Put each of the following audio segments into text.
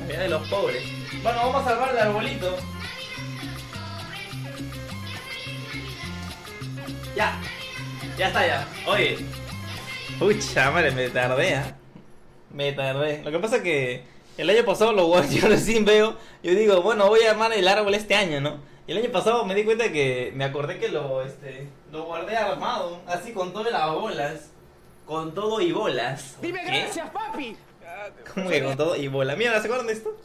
Navidad de los pobres. Bueno, vamos a salvar el arbolito. Ya. Ya está ya. Oye. Pucha madre, me tardé, ¿eh? Me tardé. Lo que pasa es que el año pasado yo recién veo. Yo digo, bueno, voy a armar el árbol este año, ¿no? Y el año pasado me di cuenta que me acordé que lo guardé armado, así con todas las bolas. Con todo y bolas. Dime ¿Qué? gracias, papi. ¿Cómo que con todo y bolas? Mira, ¿se acuerdan de esto?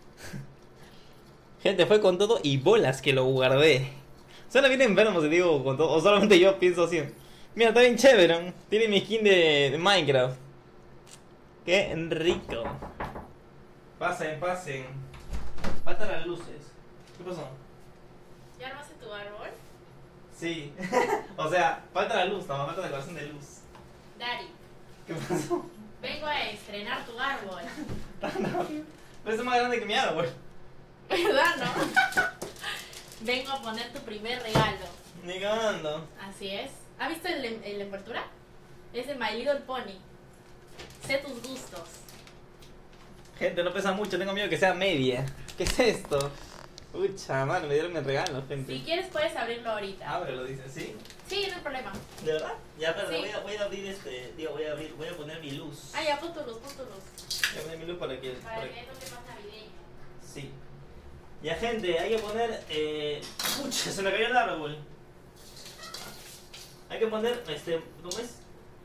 Gente, fue con todo y bolas que lo guardé. Suena bien enfermo si digo con todo, o solamente yo pienso así. Mira, está bien chévere, ¿no? Tiene mi skin de Minecraft. Qué rico. Pasen, pasen. Faltan las luces. ¿Qué pasó? ¿Ya armaste tu árbol? Sí. O sea, falta la luz, falta la decoración de luz. Dari, ¿Qué pasó? vengo a estrenar tu árbol. Pero es más grande que mi árbol. ¿Verdad, no? Vengo a poner tu primer regalo. Ni cagando. Así es. ¿Has visto la envoltura? Es de My Little Pony. Sé tus gustos. Gente, no pesa mucho, tengo miedo que sea media. ¿Qué es esto? Pucha, madre, me dieron el regalo, gente. Si quieres puedes abrirlo ahorita. Ábrelo, dice, ¿sí? Sí, no hay problema. ¿De verdad? Ya, pero Sí. voy a abrir voy a poner mi luz. Ah, ya, pon tu luz, pon tu luz. Voy a poner mi luz para que... Para que no te más navideño. Sí. Ya, gente, hay que poner... Pucha, se me cayó el árbol. Hay que poner, ¿cómo es?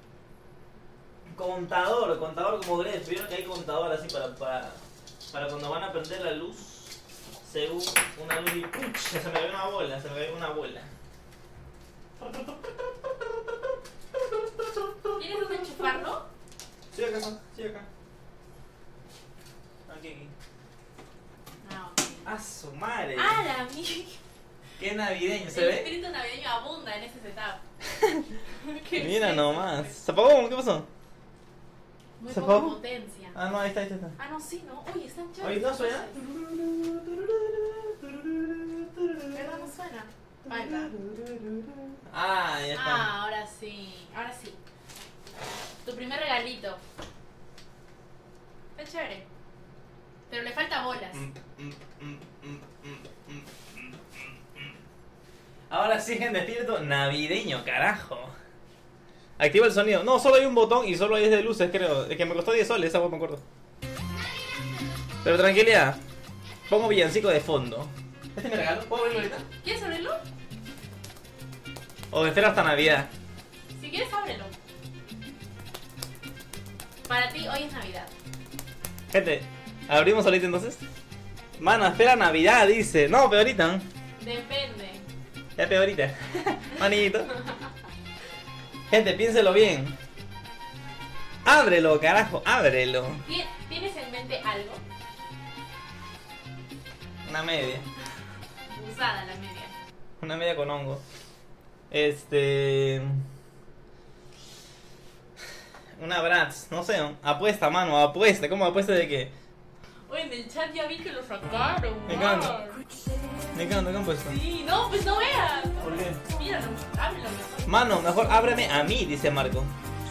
Contador como Gref. Vieron que hay contador así para cuando van a prender la luz. Según una luz y... Pucha, se me cayó una bola, ¿Tienes dónde enchufarlo? Sí, acá. Aquí. Ah, ok. ¡Ah, su madre! ¡Ah, la mía! ¡Qué navideño! ¿Se El ve? espíritu navideño abunda en ese setup. ¿Qué Mira es nomás. eso? ¿Se apagó? ¿Qué pasó? Muy ¿Se poca apagó? potencia. Ah, no, ahí está. Ah, no, sí, ¿no? Uy, están chéveres. Oye, ¿no suena? ¿Verdad no suena? Ahí está. Ah, ya está. Ah, ahora sí. Ahora sí. Tu primer regalito. Está chévere. Pero le falta bolas. Ahora sí, gente, espíritu navideño, carajo. Activa el sonido. No, solo hay un botón y solo hay de luces, creo. Es que me costó 10 soles, esa me acuerdo. Pero tranquilidad. Pongo villancico de fondo. ¿Este es mi regalo? ¿Puedo abrirlo ahorita? ¿Quieres abrirlo? O espero hasta Navidad. Si quieres, ábrelo. Para ti, hoy es Navidad. Gente, ¿abrimos ahorita entonces? Mano, espera Navidad, dice. No, peorita. Depende. Ya peorita. Manito. Gente, piénselo bien. Ábrelo, carajo, ábrelo. ¿Tienes en mente algo? Una media. Usada la media. Una media con hongo. Una Bratz, no sé. Apuesta, mano, apuesta. ¿Cómo apuesta de qué? Oye, en el chat ya vi que lo sacaron. Me encanta. Me encanta, ¿qué han puesto? Sí, no, pues no veas. ¿Por qué? Míralo, ábrelo mejor. Mano, mejor ábreme a mí, dice Marco.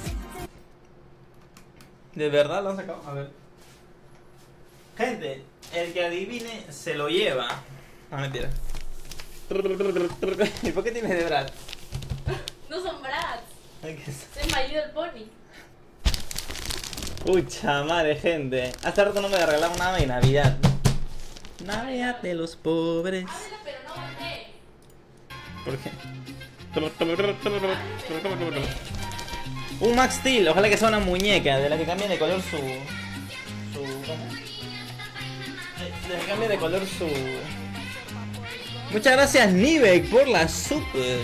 ¿De verdad lo han sacado? A ver. Gente, el que adivine se lo lleva. No, mentira. ¿Y por qué tienes de Bratz? No son brats. Ay, ¿qué es? Es My Little Pony. Pucha madre, gente. Hace rato no me regalaron nada de Navidad. Navidad de los pobres. Ábrelo, pero no golpees. ¿Por qué? Un Max Steel, ojalá que sea una muñeca de la que cambie de color su. ¿Cómo? De la que cambie de color su. Muchas gracias, Nivek, por la super.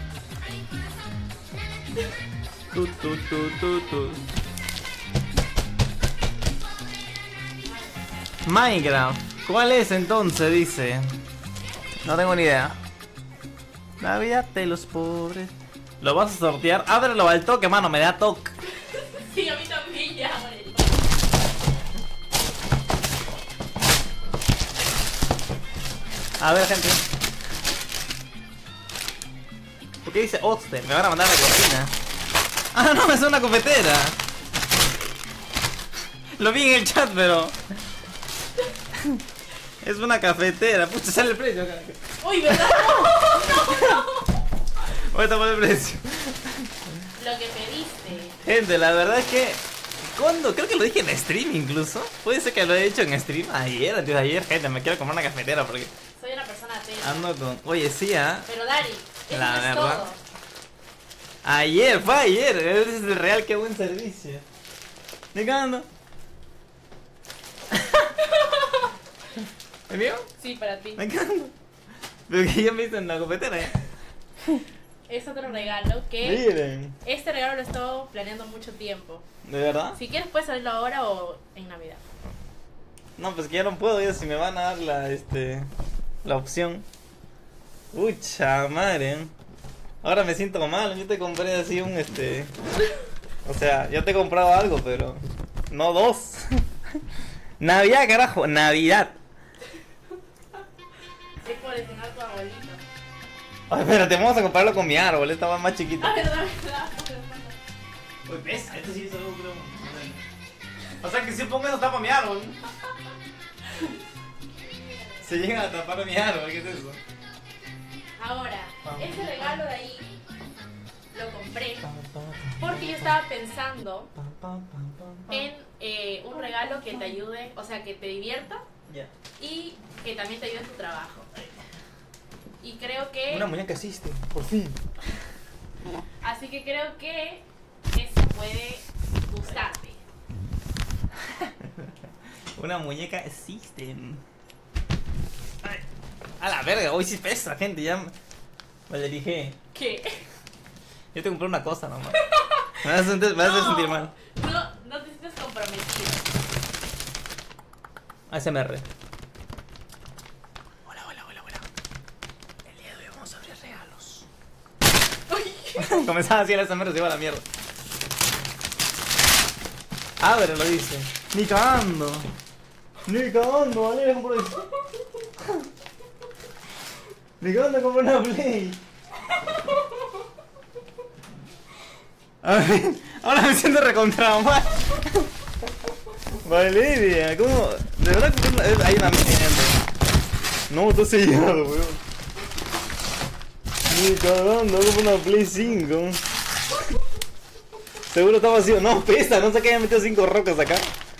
Minecraft. ¿Cuál es entonces? Dice. No tengo ni idea. Navidad de los pobres. ¿Lo vas a sortear? Ábrelo al toque, mano, me da toque. Sí, a mí también ya, ábrelo. A ver, gente. ¿Por qué dice Oster? Me van a mandar a la cocina. Ah, no, es una cafetera. Lo vi en el chat, pero... Es una cafetera. Pucha, sale el precio acá. Uy, ¿verdad? Ahorita pone el precio. Lo que pediste. Gente, la verdad es que... ¿Cuándo? Creo que lo dije en stream incluso. Puede ser que lo he hecho en stream ayer, antes de ayer. Gente, me quiero comprar una cafetera porque Soy una persona atenta. ando con... Oye, sí, ¿ah? Pero Dari, eso La no es verdad. todo. Ayer, fue ayer. Es de real, qué buen servicio. ¿De qué ando? ¿Es mío? Sí, para ti. Me encanta. Pero que ya me hice en la cafetera, ¿eh? Es otro regalo que... Miren. Este regalo lo he estado planeando mucho tiempo. ¿De verdad? Si quieres puedes hacerlo ahora o en Navidad. No, pues que ya no puedo, ya si me van a dar la opción. Ucha madre. Ahora me siento mal, yo te compré así o sea, yo te he comprado algo, pero no dos. Navidad, carajo, Navidad. Es coleccionar tu abuelito. Ay, espérate, vamos a compararlo con mi árbol, estaba más chiquito. Ah, verdad, verdad. Uy, pesa, este sí es algo creo. O sea que si pongo eso tapa mi árbol. Se llega a tapar mi árbol, ¿qué es eso? Ahora, ese regalo de ahí lo compré porque yo estaba pensando en un regalo que te ayude, o sea, que te divierta Ya. y que también te ayude en tu trabajo. Y creo que... Una muñeca existe, por fin. Así que creo que eso puede gustarte. Una muñeca existe. Ay, a la verga, hoy sí pesa, gente, ya me dije. ¿Qué? Yo te compré una cosa nomás. Me vas a hacer sentir mal. No te sientes comprometido. ASMR. Hola. El día de hoy vamos a abrir regalos. Comenzaba así el ASMR, se iba a la mierda. Abre, lo dice. Ni cagando, vale, compró eso. Ni cagando compró una Play. A ver, ahora me siento recontra mal. Valeria, ¿cómo? De verdad que hay una mierda. No, está sellado, weón. Ni cagando, compró una Play 5. Seguro está vacío. No, pesa, no sé que haya metido 5 rocas acá.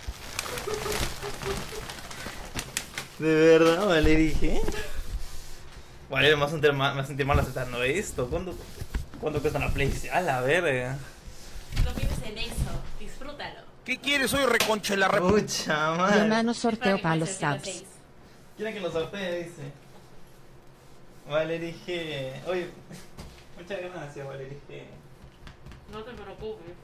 De verdad, vale, dije. Vale, me va a sentir mal aceptando esto. ¿Cuánto cuesta una Play? A la verga. No pienses en eso, disfrútalo. ¿Qué quieres hoy, reconcha la Pucha Yo madre. mano sorteo para los Para que subs. pases Quieren que lo sortee, dice. Vale, dije. Oye, muchas gracias, vale, dije. No te preocupes.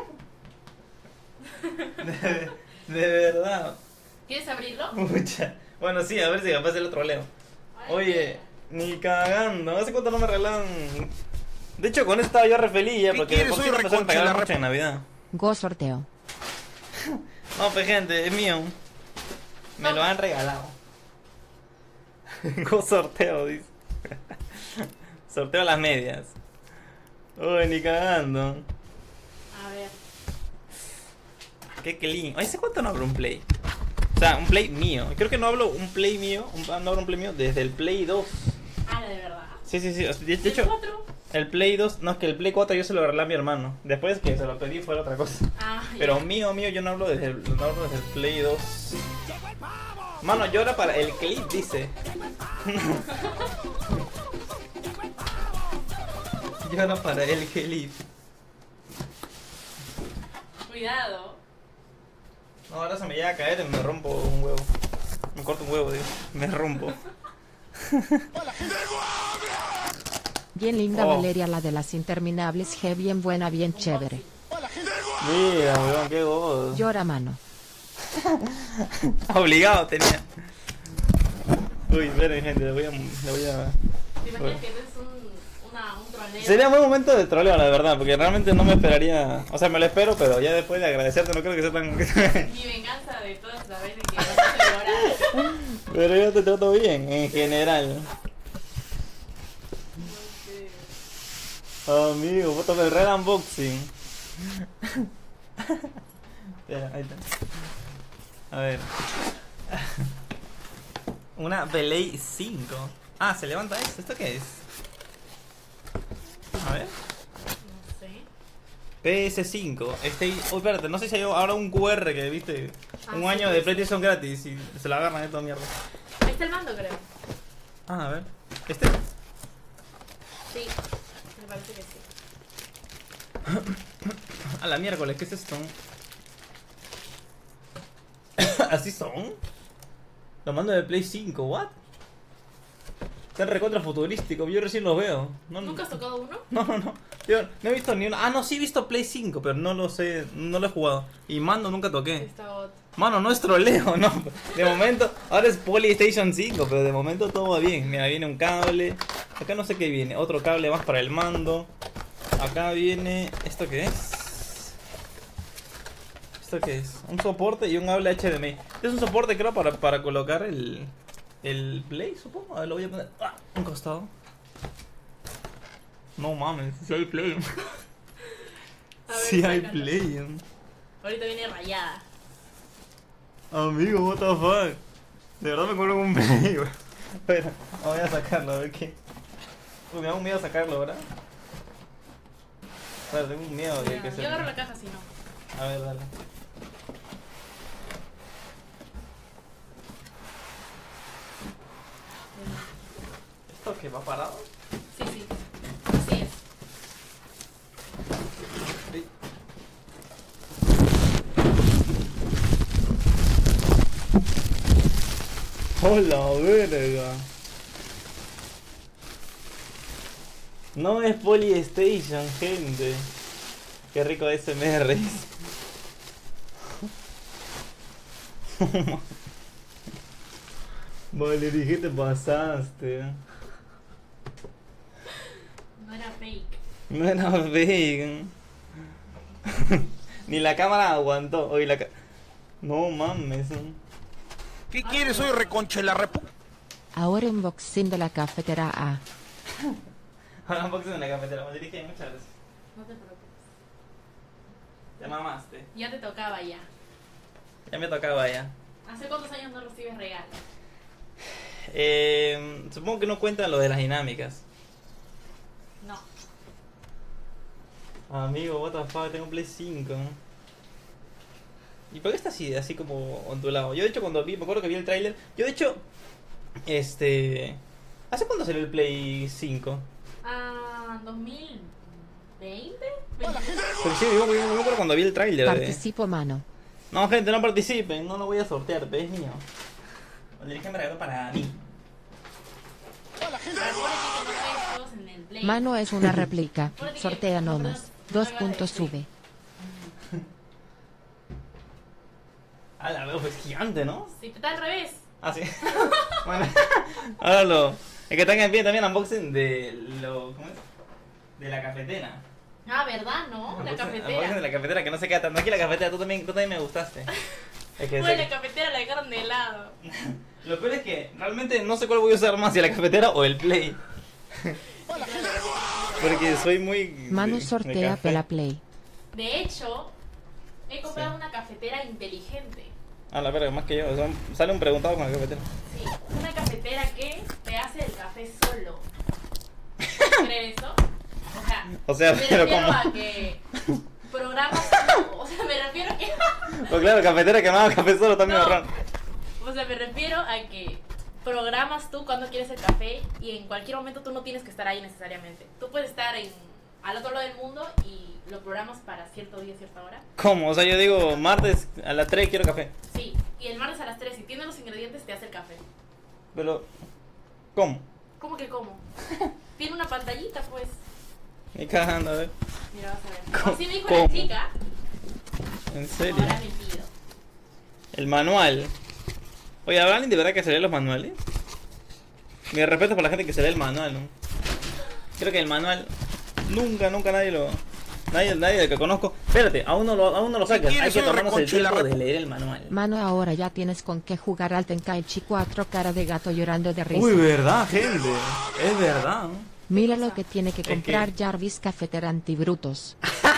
De verdad. ¿Quieres abrirlo? Mucha. Bueno, sí, a ver si capaz el otro leo. Oye, ni cagando. ¿Hace cuánto no me regalan? De hecho, con esto estaba yo re feliz ya, ¿Qué porque quieres por sí hoy, me empezaron a reconcha regalar la mucho en Navidad. Go sorteo. No, pues gente, es mío. Me lo han regalado. Go sorteo, dice. Sorteo las medias. Uy, ni cagando. A ver. Qué clean. Oye, ¿hace cuánto no abro un Play? O sea, un Play mío. Creo que no hablo un Play mío, no abro un Play mío desde el Play 2. Ah, de verdad. Sí. De ¿El hecho, 4? el Play 2, no, es que el Play 4 yo se lo regalé a mi hermano. Después que se lo pedí fue otra cosa. Ah, Pero ya. mío, yo no hablo desde el Play 2. Mano, llora para el clip, dice. Llora para el clip. Cuidado. No, ahora se me llega a caer y me rompo un huevo. Me corto un huevo, digo. Me rompo. Bien linda Oh. Valeria, la de las interminables G, bien buena, bien chévere. Mira, weón, qué godo. Llora mano. Obligado tenía. Uy, esperen, gente, le voy a... ¿Te imaginas que eres un troleo? Sería buen momento de troleo, la verdad, porque realmente no me esperaría... O sea, me lo espero, pero ya después de agradecerte no creo que sea tan... Mi venganza de todas las veces que vas a llorar. Pero yo te trato bien, en general. Amigo, bótame el Red Unboxing. Espera, ahí está. A ver. Una Play 5. Ah, se levanta esto. ¿Esto qué es? A ver. No sé. PS5. Uy, espérate, no sé si hay ahora un QR que viste. Un sí, año sí, de sí. PlayStation gratis y se la agarran de toda mierda. Ahí está el mando, creo. Ah, a ver. ¿Este? Sí, me parece que sí. A la miércoles, ¿qué es esto? ¿Así son? Los mandos de Play 5, ¿what? Están recontra futurísticos, yo recién los veo. No, ¿Nunca has tocado uno? no. Yo no he visto ni uno. Ah, no, sí he visto Play 5, pero no lo sé, no lo he jugado. Y mando nunca toqué. Está otro. Mano, no es troleo, no. De momento, ahora es PlayStation 5, pero de momento todo va bien. Mira, viene un cable. Acá no sé qué viene. Otro cable más para el mando. Acá viene... ¿Esto qué es? ¿Esto qué es? Un soporte y un cable HDMI. Es un soporte, creo, para colocar el Play, supongo. A ver, lo voy a poner un costado. No mames, si hay Play. A ver, Si hay sácalo. Play. Ahorita viene rayada. Amigo, what the fuck. De verdad me acuerdo con un Play, güey. Espera, voy a sacarlo, a ver qué. Uy, me da un miedo sacarlo, ¿verdad? Espera, tengo un miedo de que se... Yo agarro la caja si no. A ver, dale. ¿Esto qué va parado? Sí, sí. Así es. Sí. ¡Hola, verga! No es PlayStation, gente. Qué rico SMR. Vale, dije te pasaste. No era fake. No era fake. Ni la cámara aguantó. Oye, no mames. ¿Qué quieres? Soy reconche la repu... Ahora unboxing de la cafetera A. Ahora un boxeo en la cafetera. Me dirige, muchas gracias. No te preocupes. Te mamaste. Ya te tocaba ya. Ya me tocaba ya. ¿Hace cuántos años no recibes regalos? Supongo que no cuentan lo de las dinámicas. No. Amigo, what the fuck, tengo un Play 5. ¿Y por qué está así como ondulado? Yo de hecho cuando me acuerdo que vi el tráiler, yo de hecho, ¿hace cuándo salió el Play 5? Ah, 2020. Porque sí, yo me acuerdo cuando vi el tráiler. Participo mano. No, gente, no participen, no lo voy a sortear, es mío. El dirige me regaló para mí. En el Play. Mano es una réplica. Sortea nomás. 2 puntos sube. Ah, la veo, es gigante, ¿no? Si te está al revés. Ah, sí. Bueno, ahora lo... Es que están en pie también unboxing de lo... ¿Cómo es? De la cafetera. Ah, ¿verdad? ¿No? La Unboxing de cafetera. la cafetera, que no se queda tan tranquila la cafetera, tú también me gustaste. Es que Bueno, la cafetera la dejaron de lado. lo peor es que realmente no sé cuál voy a usar más, si la cafetera o el Play. Porque soy muy... Mano de sortea café. pela play. De hecho, he comprado una cafetera inteligente. Ah, la verga, más que yo. O sea, sale un preguntado con la cafetera. Sí, una cafetera que te hace el café solo. ¿Crees eso? O sea, me pero refiero ¿cómo? a que programas. O sea, me refiero a que. Pues claro, cafetera que me haga café solo también No. raro. O sea, me refiero a que programas tú cuando quieres el café y en cualquier momento tú no tienes que estar ahí necesariamente. Tú puedes estar al otro lado del mundo y lo programas para cierto día, cierta hora. ¿Cómo? O sea, yo digo, martes a las 3 quiero café. Sí, y el martes a las 3, si tienes los ingredientes, te hace el café. Pero, ¿cómo? ¿Cómo que cómo? Tiene una pantallita, pues. Ni cagando, a ver. Mira, vas a ver. ¿Cómo? Así me dijo ¿Cómo? la chica. ¿En serio? Ahora me pido. El manual. Oye, ¿habrá alguien de verdad que se lee los manuales? Mi respeto por la gente que se lee el manual, ¿no? Creo que el manual nunca nadie lo... Nadie del que conozco. Espérate, aún no lo sacas. Hay que tomarnos el tiempo de leer el manual. Mano ahora ya tienes con qué jugar al Tenkaichi 4 cara de gato llorando de risa. Uy, verdad, gente. Es verdad, ¿no? Mira lo que tiene que que- comprar Jarvis cafetera antibrutos.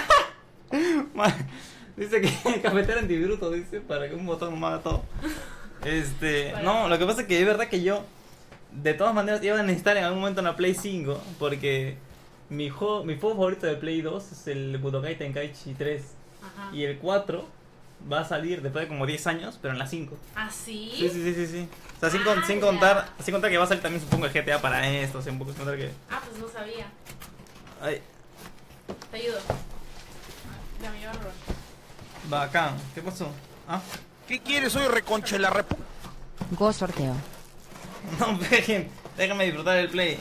Dice que cafetera antibruto, dice, para que un botón no haga todo. No, lo que pasa es que es verdad que yo, de todas maneras, iba a necesitar en algún momento una Play 5, porque mi juego favorito de Play 2 es el Budokai Tenkaichi 3. Ajá. Y el 4 va a salir después de como 10 años, pero en la 5. ¿Ah, sí? Sí. O sea, sin Ya. contar que va a salir también, supongo, el GTA para esto, sin contar que... Ah, pues no sabía. Ay, Te ayudo. Ya me llevo bacán. ¿Qué pasó? ¿Ah? ¿Qué quieres? Soy reconche la repu... Go sorteo. No, déjame disfrutar el play.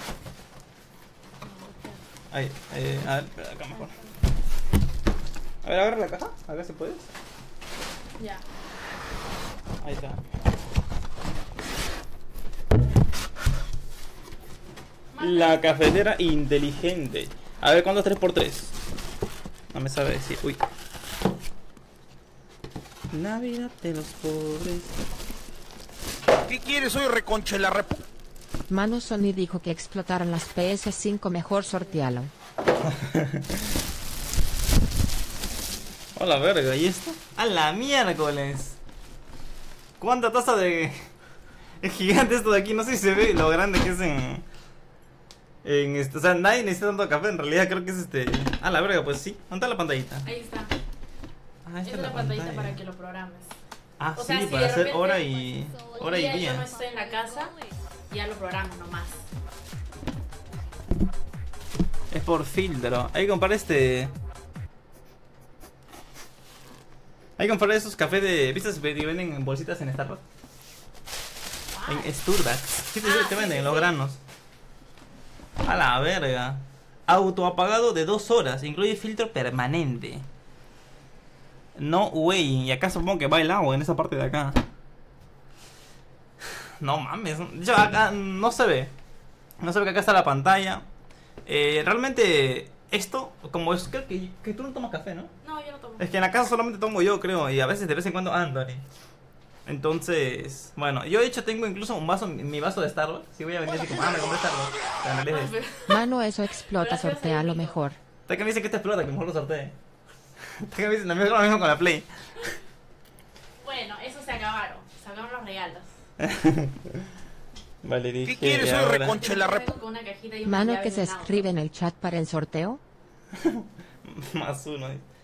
Ay, a ver, espera, acá mejor. A ver, agarra la caja. Acá se puede. Ya. Ahí está. La cafetera inteligente. A ver, ¿cuánto es 3x3? No me sabe decir. Uy. Navidad de los pobres. ¿Qué quieres? Soy reconche la repu... Manu Sony dijo que explotaran las PS5, mejor sortealo. Hola, verga, ¿y esto? ¡A la miércoles! ¿Cuánta taza de...? Es gigante esto de aquí, no sé si se ve lo grande que es en o sea, nadie necesita tanto café, en realidad creo que es ¡a la verga! Pues sí, ¿dónde está la pantallita? Ahí está. Ah, Esta es la pantallita para que lo programes. Ah, O sí, sea, si para de hacer repente, hora un y día yo no día. estoy en la casa, ya lo programo nomás. Es por filtro. Hay que comprar hay que comprar esos cafés de... ¿Viste que venden en bolsitas en Starbucks? En Starbucks. Sí, te venden los granos. A la verga. Autoapagado de 2 horas. Incluye filtro permanente. No way. Y acá supongo que va el agua en esa parte de acá. No mames. Ya acá no se ve. No se ve que acá está la pantalla. Realmente esto, como es... Creo que tú no tomas café, ¿no? No, yo no tomo. Es que en la casa solamente tomo yo, creo. Y a veces, de vez en cuando, Anthony. Entonces, bueno, yo de hecho tengo incluso un vaso, mi vaso de Starbucks. Si voy a venir así como, me compré Starbucks. Pero en realidad es... Manu, eso explota, sortealo mejor. Está que me dicen que te explota, que mejor lo sortee. Está que me dicen, también lo mismo con la Play. Bueno, eso se acabaron. Se acabaron los regalos. Vale, dije, ¿Qué quieres? Soy reconche la repu... Con una cajita y una Manu, llave que de se un auto. escribe en el chat para el sorteo. Más uno.